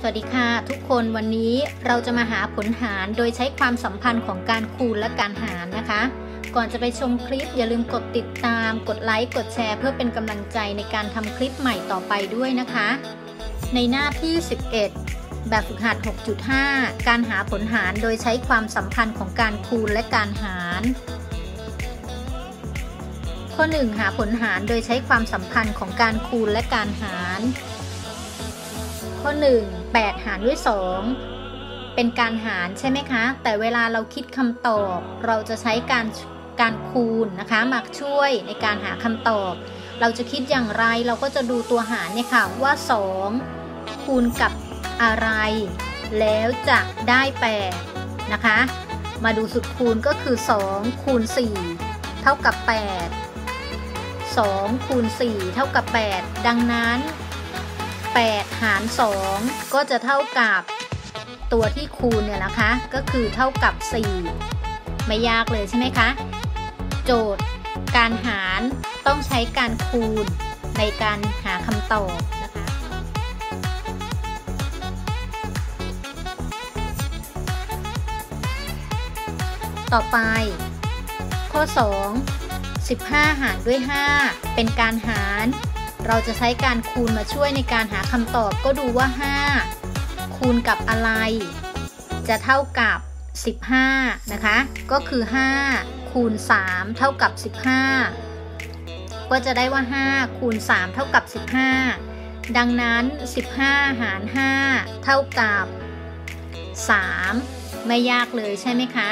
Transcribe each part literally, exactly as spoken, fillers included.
วัสดีค่ะทุกคนวันนี้เราจะมาหาผลหารโดยใช้ความสัมพันธ์ของการคูณและการหารนะคะก่อนจะไปชมคลิปอย่าลืมกดติดตามกดไลค์กดแชร์เพื่อเป็นกำลังใจในการทำคลิปใหม่ต่อไปด้วยนะคะในหน้าที่สิบเอ็ดแบบฝึกหัด หกจุดห้า การหาผลหารโดยใช้ความสัมพันธ์ของการคูณและการหารข้อหนึ่งหาผลหารโดยใช้ความสัมพันธ์ของการคูณและการหารข้อหนึ่ง แปดหารด้วยสองเป็นการหารใช่ไหมคะแต่เวลาเราคิดคำตอบเราจะใช้การการคูณนะคะมาช่วยในการหาคำตอบเราจะคิดอย่างไรเราก็จะดูตัวหารเนี่ยค่ะว่าสองคูณกับอะไรแล้วจะได้แปดนะคะมาดูสุดคูณก็คือสองคูณสี่เท่ากับแปดสองคูณสี่เท่ากับแปดดังนั้นแปดหารสองก็จะเท่ากับตัวที่คูณเนี่ยนะคะก็คือเท่ากับสี่ไม่ยากเลยใช่ไหมคะโจทย์การหารต้องใช้การคูณในการหาคำตอบนะคะต่อไปข้อสอง สิบห้าหารด้วยห้าเป็นการหารเราจะใช้การคูณมาช่วยในการหาคำตอบก็ดูว่าห้าคูณกับอะไรจะเท่ากับสิบห้านะคะก็คือห้าคูณสามเท่ากับสิบห้าก็จะได้ว่าห้าคูณสามเท่ากับสิบห้าดังนั้นสิบห้าหารห้าเท่ากับสามไม่ยากเลยใช่ไหมคะ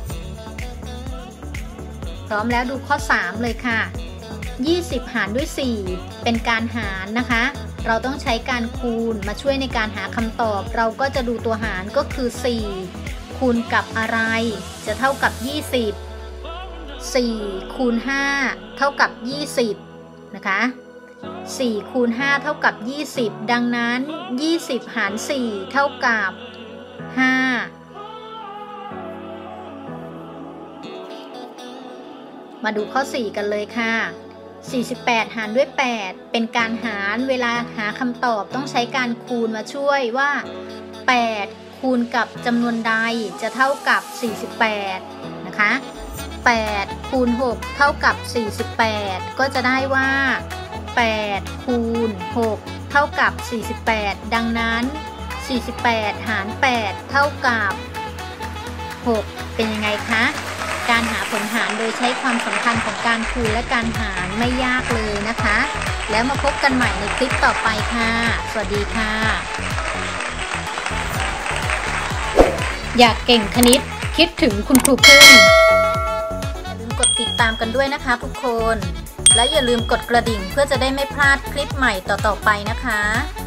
พร้อมแล้วดูข้อสามเลยค่ะยี่สิบหารด้วยสี่เป็นการหารนะคะเราต้องใช้การคูณมาช่วยในการหาคำตอบเราก็จะดูตัวหารก็คือสี่คูณกับอะไรจะเท่ากับยี่สิบ สี่คูณห้าเท่ากับยี่สิบนะคะสี่คูณห้าเท่ากับยี่สิบดังนั้นยี่สิบหารสี่เท่ากับห้ามาดูข้อสี่กันเลยค่ะสี่สิบแปดหารด้วยแปดเป็นการหารเวลาหาคำตอบต้องใช้การคูณมาช่วยว่าแปดคูณกับจำนวนใดจะเท่ากับสี่สิบแปดนะคะแปดคูณหกเท่ากับสี่สิบแปดก็จะได้ว่าแปดคูณหกเท่ากับสี่สิบแปดดังนั้นสี่สิบแปดหารแปดเท่ากับหกเป็นยังไงคะการหาผลหารโดยใช้ความสัมพันธ์ของการคูณและการหารไม่ยากเลยนะคะแล้วมาพบกันใหม่ในคลิปต่อไปค่ะสวัสดีค่ะอยากเก่งคณิตคิดถึงคุณครูพึ่งอย่าลืมกดติดตามกันด้วยนะคะทุกคนและอย่าลืมกดกระดิ่งเพื่อจะได้ไม่พลาดคลิปใหม่ต่อๆไปนะคะ